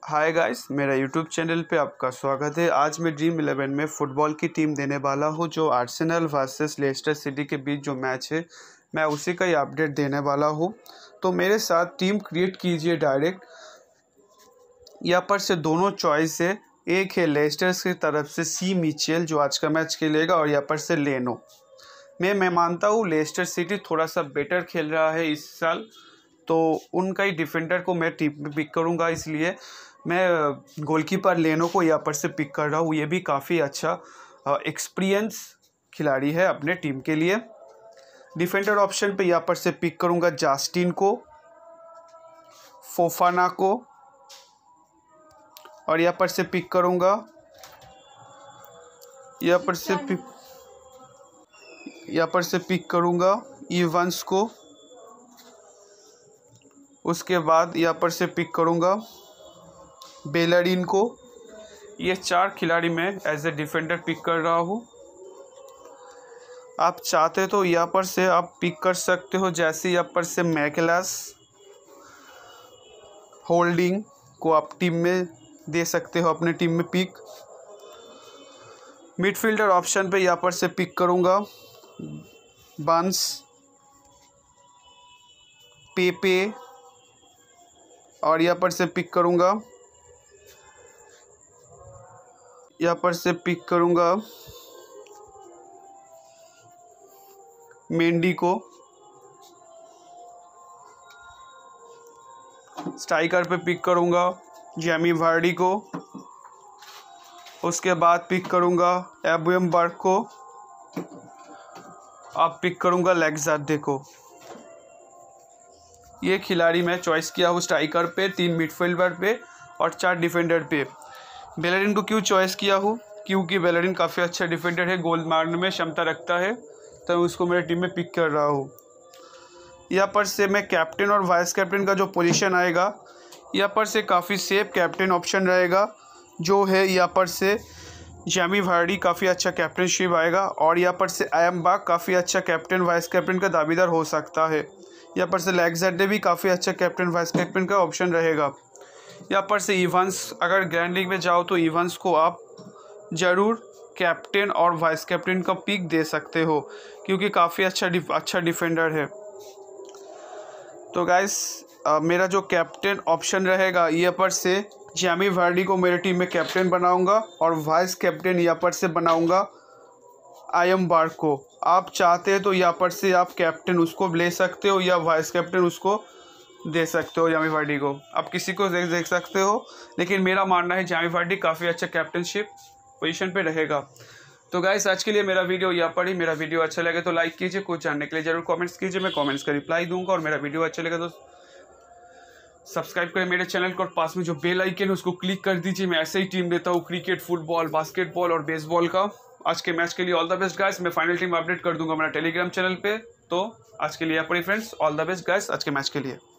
हाय guys, मेरा YouTube channel पे आपका स्वागत है। आज मैं ड्रीम 11 में फ़ुटबॉल की टीम देने वाला हूँ। जो आर्सेनल वर्सेस लेस्टर सिटी के बीच जो मैच है, मैं उसी का ही अपडेट देने वाला हूँ। तो मेरे साथ टीम क्रिएट कीजिए डायरेक्ट। यहाँ पर से दोनों चॉइस है। एक है लेस्टर की तरफ से सी मिचेल जो आज का मैच खेलेगा, और यहाँ पर से लेनो। मैं मानता हूँ लेस्टर सिटी थोड़ा सा बेटर खेल रहा है इस साल, तो उनका ही डिफेंडर को मैं टीम में पिक करूँगा। इसलिए मैं गोलकीपर लेनो को यहाँ पर से पिक कर रहा हूँ। ये भी काफ़ी अच्छा एक्सपीरियंस खिलाड़ी है अपने टीम के लिए। डिफेंडर ऑप्शन पे यहाँ पर से पिक करूँगा जस्टिन को, फोफाना को, और यहाँ पर से पिक करूँगा यहाँ पर से पिक करूँगा इवांस को। उसके बाद यहाँ पर से पिक करूँगा बेलरिन को। ये 4 खिलाड़ी मैं एज ए डिफेंडर पिक कर रहा हूँ। आप चाहते तो यहाँ पर से आप पिक कर सकते हो, जैसे यहाँ पर से मैकलास, होल्डिंग को आप टीम में दे सकते हो, अपने टीम में पिक। मिडफील्डर ऑप्शन पे यहाँ पर से पिक करूँगा बंस, पेपे, और यहाँ पर से पिक करूँगा मेंडी को। स्ट्राइकर पे पिक करूँगा जेमी वार्डी को। उसके बाद पिक करूँगा एबुएमबर्ग को। अब पिक करूँगा लेक्जार्डे को। ये खिलाड़ी मैं चॉइस किया हूँ स्ट्राइकर पे, 3 मिडफील्डर पे और 4 डिफेंडर पे। बेलरिन को क्यों चॉइस किया हूँ? क्योंकि बेलरिन काफ़ी अच्छा डिफेंडर है, गोल मारने में क्षमता रखता है, तो उसको मेरे टीम में पिक कर रहा हूँ। यहाँ पर से मैं कैप्टन और वाइस कैप्टन का जो पोजीशन आएगा, यहाँ पर से काफ़ी सेफ कैप्टन ऑप्शन रहेगा जो है यहाँ पर से जेमी वार्डी, काफ़ी अच्छा कैप्टनशिप आएगा। और यहाँ पर से एम्बाक काफ़ी अच्छा कैप्टन वाइस कैप्टन का दावेदार हो सकता है। यहाँ पर से लेक्जार्डे भी काफ़ी अच्छा कैप्टन वाइस कैप्टन का ऑप्शन रहेगा। यहाँ पर से इवांस, अगर ग्रैंड लीग में जाओ तो इवांस को आप ज़रूर कैप्टन और वाइस कैप्टन का पिक दे सकते हो, क्योंकि काफ़ी अच्छा डिफेंडर है। तो गाइस, मेरा जो कैप्टन ऑप्शन रहेगा, यहाँ पर से जेमी वार्डी को मेरे टीम में कैप्टन बनाऊंगा, और वाइस कैप्टन यहाँ पर से बनाऊंगा एम्बार्ग को। आप चाहते हैं तो यहाँ पर से आप कैप्टन उसको ले सकते हो, या वाइस कैप्टन उसको दे सकते हो जेमी वार्डी को। आप किसी को देख सकते हो, लेकिन मेरा मानना है जेमी वार्डी काफ़ी अच्छा कैप्टनशिप पोजीशन पे रहेगा। तो गाइस, आज के लिए मेरा वीडियो यहाँ पर ही। मेरा वीडियो अच्छा लगे तो लाइक कीजिए, कुछ जानने के लिए जरूर कमेंट्स कीजिए, मैं कमेंट्स का रिप्लाई दूंगा। और मेरा वीडियो अच्छा लगे तो सब्सक्राइब करें मेरे चैनल को, और पास में जो बेल आइकन है उसको क्लिक कर दीजिए। मैं ऐसे ही टीम देता हूँ क्रिकेट, फुटबॉल, बास्केटबॉल और बेसबॉल का। आज के मैच के लिए ऑल द बेस्ट गाइस। मैं फाइनल टीम अपडेट कर दूंगा मेरा टेलीग्राम चैनल पे। तो आज के लिए यहाँ पर friends, all the best guys आज के मैच के लिए।